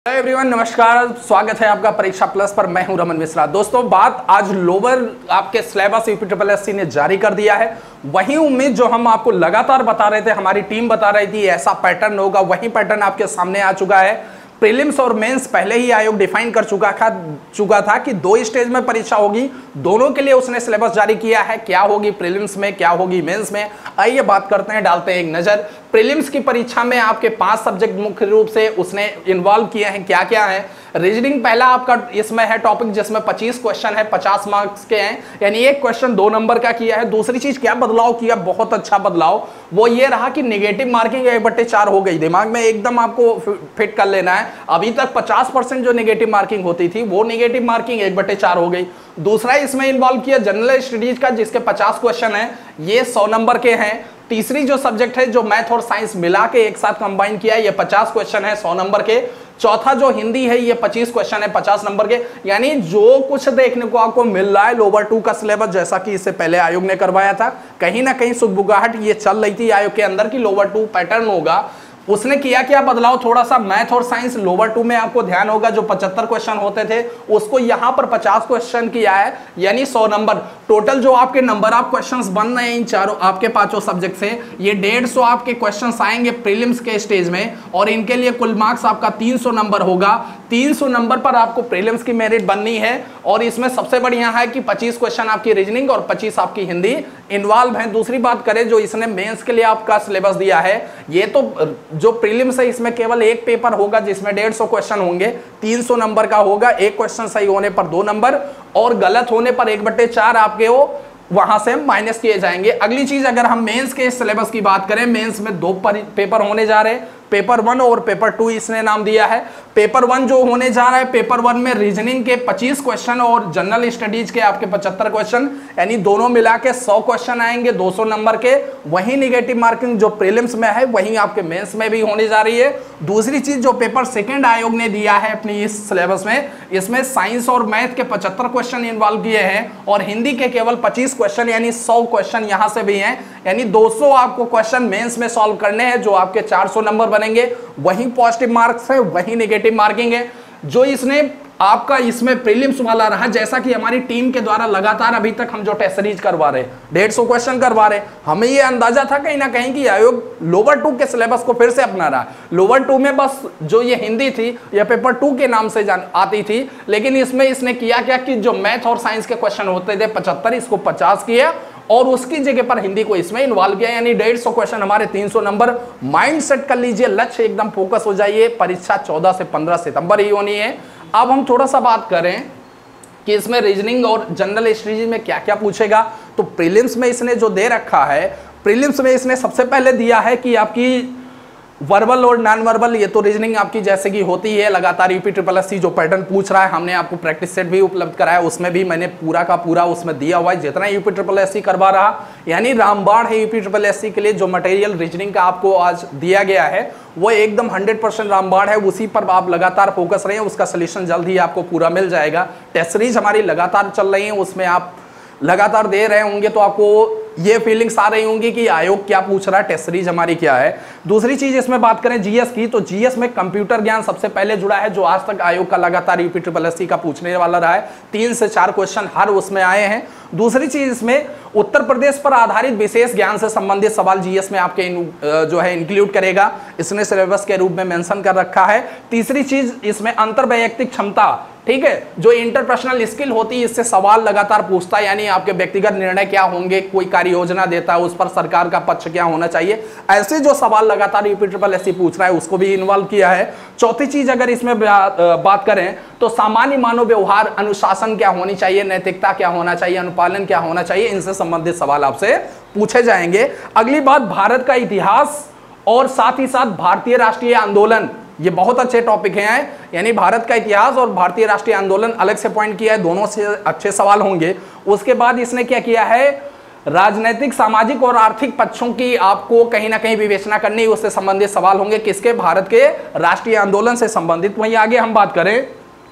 Hello everyone, नमस्कार। स्वागत है आपका परीक्षा प्लस पर। मैं हूं रमन मिश्रा। दोस्तों, बात आज लोअर आपके सिलेबस यूपीएससी ने जारी कर दिया है। वही उम्मीद जो हम आपको लगातार बता रहे थे, हमारी टीम बता रही थी ऐसा पैटर्न होगा, वही पैटर्न आपके सामने आ चुका है। प्रीलिम्स और मेंस पहले ही आयोग डिफाइन कर चुका था कि 2 स्टेज में परीक्षा होगी। दोनों के लिए उसने सिलेबस जारी किया है। क्या होगी प्रीलिम्स में, क्या होगी मेंस में, आइए बात करते हैं, डालते हैं एक नजर। प्रीलिम्स की परीक्षा में आपके 5 सब्जेक्ट मुख्य रूप से उसने इन्वॉल्व किए हैं। क्या क्या है? रीजनिंग पहला आपका इसमें है टॉपिक, जिसमें 25 क्वेश्चन है, 50 मार्क्स के हैं, यानी एक क्वेश्चन 2 नंबर का किया है। दूसरी चीज क्या बदलाव किया, बहुत अच्छा बदलाव, वो ये रहा कि नेगेटिव मार्किंग 1/4 हो गई। दिमाग में एकदम आपको फिट कर लेना है। अभी तक 50% जो नेगेटिव मार्किंग होती थी, वो नेगेटिव मार्किंग 1/4 हो गई। दूसरा इसमें इन्वॉल्व किया जनरल स्टडीज का, जिसके 50 क्वेश्चन है, ये 100 नंबर के हैं। तीसरी जो सब्जेक्ट है, जो मैथ और साइंस मिला के एक साथ कंबाइन किया है, ये 50 क्वेश्चन है 100 नंबर के। चौथा जो हिंदी है, ये 25 क्वेश्चन है 50 नंबर के। यानी जो कुछ देखने को आपको मिल रहा है लोअर 2 का सिलेबस, जैसा कि इससे पहले आयोग ने करवाया था, कहीं ना कहीं सुगबुगाहट ये चल रही थी आयोग के अंदर कि लोअर 2 पैटर्न होगा। उसने किया क्या बदलाव, थोड़ा सा मैथ और साइंस लोअर 2 में आपको ध्यान होगा, जो 75 क्वेश्चन होते थे उसको यहां पर 50 क्वेश्चन किया है, यानी 100 नंबर। टोटल जो आपके नंबर ऑफ क्वेश्चंस बन रहे हैं इन चारों आपके 5 सब्जेक्ट से, ये 150 आपके क्वेश्चंस आएंगे प्रीलिम्स के स्टेज में, और इनके लिए कुल मार्क्स आपका 300 नंबर होगा। 300 नंबर पर आपको प्रीलिम्स की मेरिट बननी है। और इसमें सबसे बढ़िया है कि 25 क्वेश्चन आपकी रीजनिंग और 25 आपकी हिंदी इन्वॉल्व है। दूसरी बात करें, जो इसने मेंस के लिए आपका सिलेबस दिया है, ये तो जो प्रीलिम्स है इसमें केवल एक पेपर होगा जिसमें 150 क्वेश्चन होंगे, 300 नंबर का होगा। एक क्वेश्चन सही होने पर 2 नंबर और गलत होने पर 1/4 आपके वो वहां से माइनस किए जाएंगे। अगली चीज, अगर हम मेंस के सिलेबस की बात करें, मेंस में 2 पेपर होने जा रहे हैं, पेपर 1 और पेपर 2 इसने नाम दिया है। पेपर 1 जो होने जा रहा है, पेपर 1 में रीजनिंग के 25 क्वेश्चन और जनरल स्टडीज के आपके 75 क्वेश्चन, यानी दोनों मिला के 100 क्वेश्चन आएंगे 200 नंबर के। वही नेगेटिव मार्किंग जो प्रीलिम्स में है, वही आपके मेंस में भी होने जा रही है। दूसरी चीज, जो पेपर 2 आयोग ने दिया है अपनी इस सिलेबस में, इसमें साइंस और मैथ के 75 क्वेश्चन इन्वॉल्व किए हैं और हिंदी के केवल 25 क्वेश्चन, यानी 100 क्वेश्चन यहां से भी हैं, यानी 200 आपको क्वेश्चन मेंस में सॉल्व करने हैं, जो आपके 400 नंबर बनेंगे। वही पॉजिटिव मार्क्स है, वही नेगेटिव मार्किंग है। जो इसने आपका इसमें प्रीलिम्स वाला रहा, जैसा कि हमारी टीम के द्वारा लगातार अभी तक हम जो टेस्ट सीरीज करवा रहे, 150 क्वेश्चन करवा रहे, हमें ये अंदाजा था कहीं ना कहीं कि आयोग लोअर 2 के सिलेबस को फिर से अपना रहा। लोअर 2 में बस जो ये हिंदी थी, यह पेपर 2 के नाम से आती थी, लेकिन इसमें इसने किया क्या कि जो मैथ और साइंस के क्वेश्चन होते थे 75, इसको 50 किया और उसकी जगह पर हिंदी को इसमें इन्वॉल्व किया, यानी 150 क्वेश्चन हमारे 300 नंबर। माइंड सेट कर लीजिए, लक्ष्य एकदम फोकस हो जाइए। परीक्षा 14 से 15 सितंबर ही होनी है। अब हम थोड़ा सा बात करें कि इसमें रीजनिंग और जनरल स्टडीज में क्या क्या पूछेगा। तो प्रीलिम्स में इसने जो दे रखा है, प्रीलिम्स में इसने सबसे पहले दिया है कि आपकी वर्बल और नॉन वर्बल, ये तो रीजनिंग आपकी जैसे कि होती है लगातार। यूपीएससी जो पैटर्न पूछ रहा है, हमने आपको प्रैक्टिस सेट भी उपलब्ध कराया, उसमें भी मैंने पूरा का पूरा उसमें दिया हुआ है, जितना यूपीएससी करवा रहा, यानी रामबाण है यूपीएससी के लिए। जो मटेरियल रीजनिंग का आपको आज दिया गया है, वो एकदम 100% रामबाण है। उसी पर आप लगातार फोकस रहे हैं, उसका सोल्यूशन जल्द ही आपको पूरा मिल जाएगा। टेस्ट सीरीज हमारी लगातार चल रही है, उसमें आप लगातार दे रहे होंगे तो आपको ये फीलिंग्स आ रही होंगी कि आयोग क्या पूछ रहा है, टेस्ट सीरीज हमारी क्या है। दूसरी चीज, इसमें बात करें जीएस की, तो जीएस में कंप्यूटर ज्ञान सबसे पहले जुड़ा है, जो आज तक आयोग का लगातार यूपीएससी का पूछने वाला रहा है। 3 से 4 क्वेश्चन हर उसमें आए हैं। दूसरी चीज, इसमें उत्तर प्रदेश पर आधारित विशेष ज्ञान से संबंधित सवाल जीएस में आपके जो है इंक्लूड करेगा, इसने सिलेबस के रूप में मेंशन कर रखा है। तीसरी चीज, इसमें अंतर्वैयक्तिक क्षमता, ठीक है, जो इंटरपर्सनल स्किल होती है, इससे सवाल लगातार पूछता है, यानी आपके व्यक्तिगत निर्णय क्या होंगे, कोई कार्य योजना देता है उस पर सरकार का पक्ष क्या होना चाहिए, ऐसे जो सवाल लगातार यूपीएससी पूछ रहा है, उसको भी इन्वॉल्व किया है। चौथी चीज, अगर इसमें बात करें तो सामान्य मानव व्यवहार, अनुशासन क्या होनी चाहिए, नैतिकता क्या होना चाहिए, अनुपालन क्या होना चाहिए, इनसे संबंधित सवाल आपसे पूछे जाएंगे। अगली बात, भारत का इतिहास और साथ ही साथ भारतीय राष्ट्रीय आंदोलन, ये बहुत अच्छे टॉपिक हैं, यानी भारत का इतिहास और भारतीय राष्ट्रीय आंदोलन अलग से पॉइंट किया है, दोनों से अच्छे सवाल होंगे। उसके बाद इसने क्या किया है, राजनीतिक, सामाजिक और आर्थिक पक्षों की आपको कहीं ना कहीं विवेचना करनी, उससे संबंधित सवाल होंगे। किसके? भारत के राष्ट्रीय आंदोलन से संबंधित। वहीं आगे हम बात करें,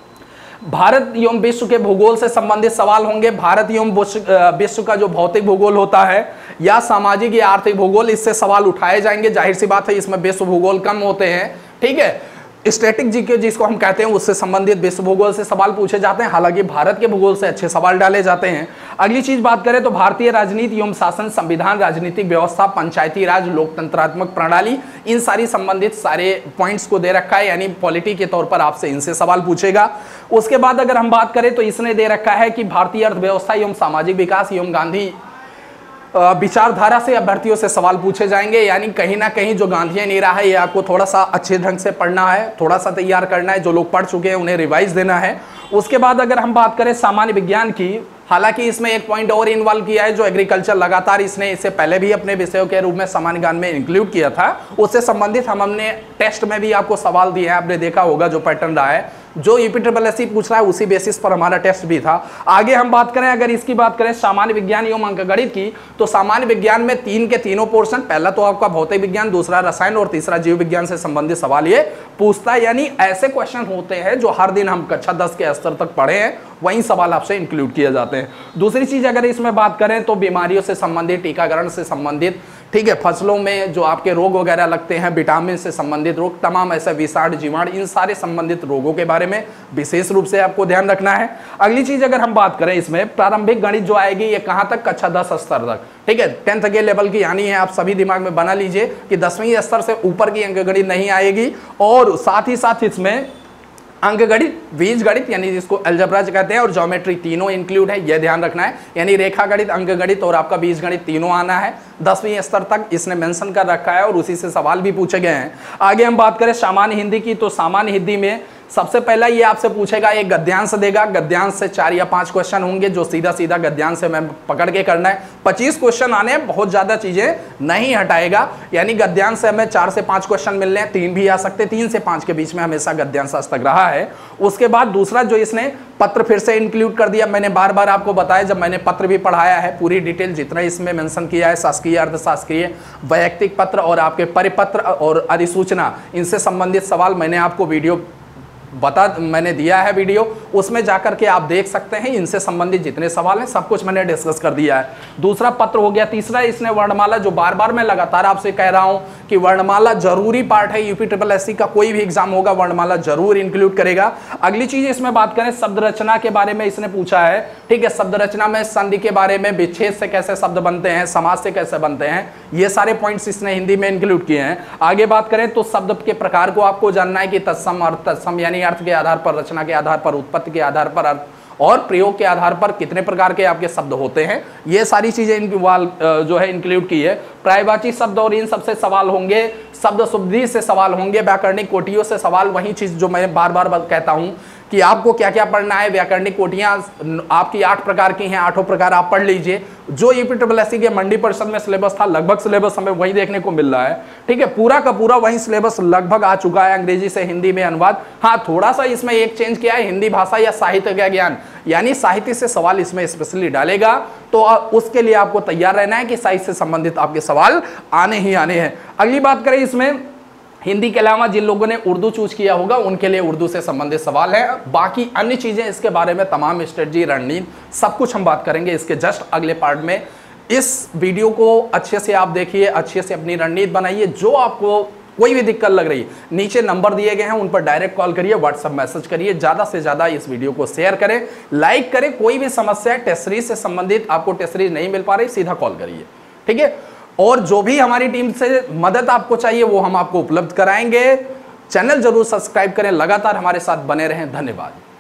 भारत एवं विश्व के भूगोल से संबंधित सवाल होंगे। भारत एवं विश्व का जो भौतिक भूगोल होता है या सामाजिक या आर्थिक भूगोल, इससे सवाल उठाए जाएंगे। जाहिर सी बात है इसमें विश्व भूगोल कम होते हैं, ठीक है। स्टैटिक जीके जिसको हम कहते हैं उससे संबंधित विश्व भूगोल से सवाल पूछे जाते हैं, हालांकि भारत के भूगोल से अच्छे सवाल डाले जाते हैं। अगली चीज बात करें तो भारतीय राजनीति एवं शासन, संविधान, राजनीतिक व्यवस्था, पंचायती राज, लोकतंत्रात्मक प्रणाली, इन सारी संबंधित सारे पॉइंट्स को दे रखा है, यानी पॉलिटी के तौर पर आपसे इनसे सवाल पूछेगा। उसके बाद अगर हम बात करें तो इसने दे रखा है कि भारतीय अर्थव्यवस्था एवं सामाजिक विकास एवं गांधी विचारधारा से अभ्यर्थियों से सवाल पूछे जाएंगे, यानी कहीं ना कहीं जो गांधीयन एरा है ये आपको थोड़ा सा अच्छे ढंग से पढ़ना है, थोड़ा सा तैयार करना है, जो लोग पढ़ चुके हैं उन्हें रिवाइज देना है। उसके बाद अगर हम बात करें सामान्य विज्ञान की, हालांकि इसमें एक पॉइंट और इन्वॉल्व किया है जो एग्रीकल्चर, लगातार इसने इससे पहले भी अपने विषयों के रूप में सामान्य ज्ञान में इंक्लूड किया था, उससे संबंधित हमने टेस्ट में भी आपको सवाल दिए हैं, आपने देखा होगा जो पैटर्न रहा है, जो यूपीट्रिपलएससी पूछ रहा है उसी बेसिस पर हमारा टेस्ट भी था। आगे हम बात करें, अगर इसकी बात करें सामान्य विज्ञान एवं अंकगणित की, तो सामान्य विज्ञान में 3 के तीनों पोर्शन, पहला तो आपका भौतिक विज्ञान, दूसरा रसायन और तीसरा जीव विज्ञान से संबंधित सवाल ये पूछता है, यानी ऐसे क्वेश्चन होते हैं जो हर दिन हम कक्षा 10 के स्तर तक पढ़े हैं, वही सवाल आपसे इंक्लूड किए जाते हैं। दूसरी चीज अगर इसमें बात करें तो बीमारियों से संबंधित, टीकाकरण से संबंधित, ठीक है, फसलों में जो आपके रोग वगैरह लगते हैं, विटामिन से संबंधित रोग, तमाम ऐसे विषाणु, जीवाणु, इन सारे संबंधित रोगों के बारे में विशेष रूप से आपको ध्यान रखना है। अगली चीज अगर हम बात करें इसमें प्रारंभिक गणित जो आएगी ये कहां तक, कक्षा 10 स्तर तक, ठीक है, 10th के लेवल की, यानी है आप सभी दिमाग में बना लीजिए कि 10वीं स्तर से ऊपर की अंकगणित नहीं आएगी। और साथ ही साथ इसमें अंकगणित, बीजगणित यानी जिसको अलजेब्रा कहते हैं, और ज्योमेट्री, तीनों इंक्लूड है, यह ध्यान रखना है, यानी रेखा गणित, अंकगणित और आपका बीजगणित तीनों आना है। 10वीं स्तर तक इसने मेंशन कर रखा है और उसी से सवाल भी पूछे गए हैं। आगे हम बात करें सामान्य हिंदी की, तो सामान्य हिंदी में सबसे पहला ये आपसे पूछेगा, एक गद्यांश देगा, गद्यांश से 4 या 5 क्वेश्चन होंगे जो सीधा सीधा गद्यांश से मैं पकड़ के करना है। 25 क्वेश्चन आने हैं, बहुत ज्यादा चीजें नहीं हटाएगा, यानी गद्यांश से हमें 4 से 5 क्वेश्चन मिल रहे हैं, 3 भी आ सकते, 3 से 5 के बीच में हमेशा गद्यांश आज तक रहा है। उसके बाद दूसरा जो इसने पत्र फिर से इंक्लूड कर दिया, मैंने बार बार आपको बताया, जब मैंने पत्र भी पढ़ाया है, पूरी डिटेल जितना इसमें मेंशन किया है, शासकीय, अर्धशासकीय, वैयक्तिक पत्र और आपके परिपत्र और अधिसूचना, इनसे संबंधित सवाल मैंने आपको वीडियो मैंने दिया है वीडियो, उसमें जाकर के आप देख सकते हैं, इनसे संबंधित जितने सवाल हैं सब कुछ मैंने डिस्कस कर दिया है। दूसरा पत्र हो गया। तीसरा इसने वर्णमाला, जो बार बार मैं लगातार आपसे कह रहा हूं कि वर्णमाला जरूरी पार्ट है, यूपीट्रिपलएससी का कोई भी एग्जाम होगा वर्णमाला जरूर इंक्लूड करेगा। अगली चीज इसमें बात करें शब्द रचना के बारे में इसने पूछा है, ठीक है, शब्द रचना में संधि के बारे में, विच्छेद से कैसे शब्द बनते हैं, समास से कैसे बनते हैं, ये सारे पॉइंट्स इसने हिंदी में इंक्लूड किए हैं। आगे बात करें तो शब्द के प्रकार को आपको जानना है कि तत्सम, अर्थ, तत्सम यानी अर्थ के आधार पर, रचना के आधार पर, उत्पत्ति के आधार पर, अर्थ और प्रयोग के आधार पर कितने प्रकार के आपके शब्द होते हैं, ये सारी चीजें जो है इंक्लूड की है। पर्यायवाची शब्द और इन सबसे सवाल होंगे, शब्द शुद्धि से सवाल होंगे, व्याकरणिक कोटियों से सवाल, वही चीज जो मैं बार बार कहता हूं कि आपको क्या क्या पढ़ना है। व्याकरणिक कोटियां आपकी 8 प्रकार की हैं, 8 प्रकार आप पढ़ लीजिए। जो यूपीट्रिपलएससी के मंडी परिषद में सिलेबस था, लगभग सिलेबस हमें वही देखने को मिल रहा है, ठीक है, पूरा का पूरा वही सिलेबस लगभग आ चुका है, अंग्रेजी से हिंदी में अनुवाद। हाँ, थोड़ा सा इसमें एक चेंज किया है, हिंदी भाषा या साहित्य का ज्ञान, यानी साहित्य से सवाल इसमें स्पेशली डालेगा, तो उसके लिए आपको तैयार रहना है कि साहित्य से संबंधित आपके सवाल आने ही आने हैं। अगली बात करें इसमें हिंदी के अलावा जिन लोगों ने उर्दू चूज किया होगा उनके लिए उर्दू से संबंधित सवाल है। बाकी अन्य चीजें इसके बारे में तमाम स्ट्रेटजी, रणनीति, सब कुछ हम बात करेंगे इसके जस्ट अगले पार्ट में। इस वीडियो को अच्छे से आप देखिए, अच्छे से अपनी रणनीति बनाइए। जो आपको कोई भी दिक्कत लग रही, नीचे नंबर दिए गए हैं, उन पर डायरेक्ट कॉल करिए, व्हाट्सएप मैसेज करिए, ज्यादा से ज्यादा इस वीडियो को शेयर करें, लाइक करें। कोई भी समस्या है टेस्ट सीरीज से संबंधित, आपको टेस्ट सीरीज नहीं मिल पा रही, सीधा कॉल करिए, ठीक है। और जो भी हमारी टीम से मदद आपको चाहिए वो हम आपको उपलब्ध कराएंगे। चैनल जरूर सब्सक्राइब करें, लगातार हमारे साथ बने रहें। धन्यवाद।